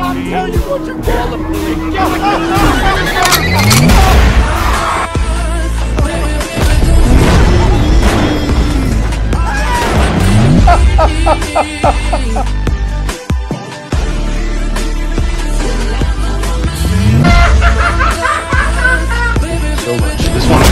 I'll tell you what you call the police. So much. This one.